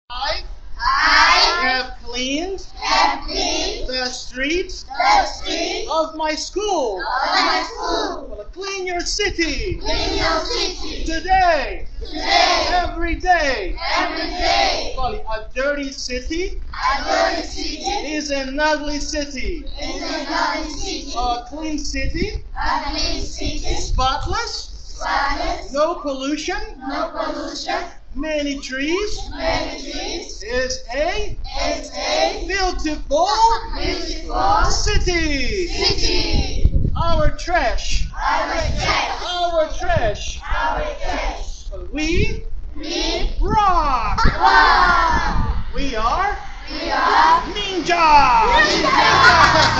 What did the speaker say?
I I have cleaned have cleaned the streets the streets of my school. of my school. Well, clean your city Clean your city today, today, every day. every day. Well, a dirty city A dirty city is an ugly city. is another city. A clean city, A clean city, spotless, spotless, no pollution, no pollution, many trees, many trees, is a is a beautiful beautiful city. city. Our trash, Our trash, our trash. our trash. We We rock. are, We are we are ninja.